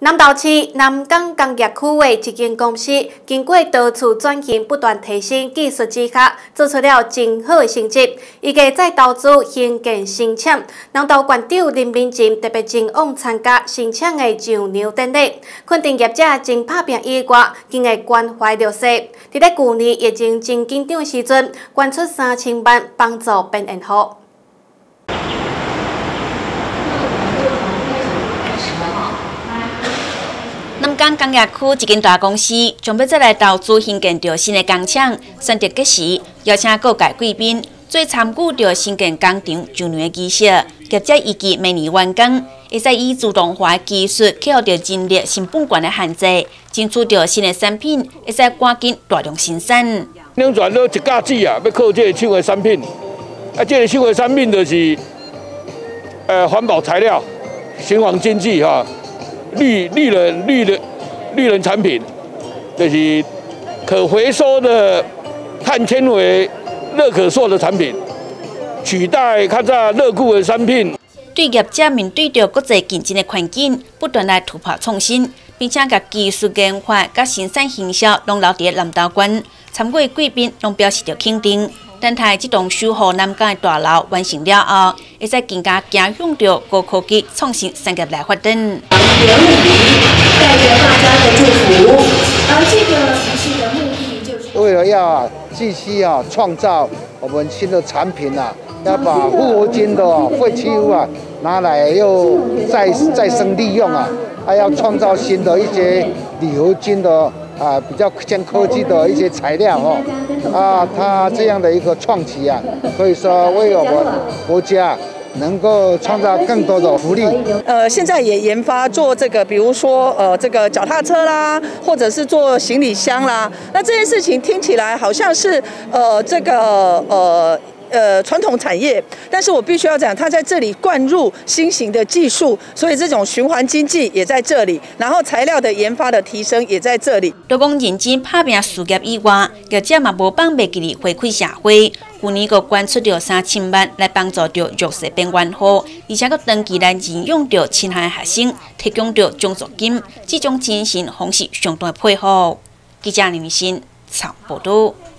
南投市南港工业区的一间公司，经过多次转型，不断提升技术技巧，做出了真好的成绩。预计再投资兴建新厂，南投县长林明进特别前往参加新厂的上梁典礼，肯定业者真打拼以外，更会关怀弱势。伫咧去年疫情真紧张的时阵，捐出3000万帮助病人户。 南港工业区一间大公司将要再来投资兴建着新的工厂，选择吉时，邀请各界贵宾做参与着新建工厂上梁的仪式。业者预计明年完工，会使以自动化技术克服着人力成本悬的限制，争取着新的产品，会使赶紧大量生产。 两全都一家子啊，要靠这个手的产品，这个手的产品就是环保材料、循环经济哈。 绿人产品，就是可回收的碳纤维、热可塑的产品，取代较早热固的产品。 对业者面对着国际竞争的环境，不断来突破创新，并且甲技术研发、甲生产行销拢留伫南投县，参与贵宾拢表示着肯定。 等待这栋守护南港的大楼完成了后，会使更加走向着高科技创新产业来发展。 带着大家的祝福，而这个仪式的目的就是为了要继续创造我们新的产品要把复合金的废弃物拿来又再生利用还要创造新的一些铝合金的。 比较先科技的一些材料它这样的一个创举可以说为我们国家能够创造更多的福利。 现在也研发做这个，比如说这个脚踏车啦，或者是做行李箱啦。那这件事情听起来好像是这个传统产业，但是我必须要讲，它在这里灌入新型的技术，所以这种循环经济也在这里，然后材料的研发的提升也在这里。 除讲认真打拼事业以外，业者嘛无放袂记哩回馈社会。去年佫捐出着3000万来帮助着弱势边缘户，而且佫长期来任用着亲寒学生，提供着奖助金，这种精神方式相当的配合。记者林明新采报道。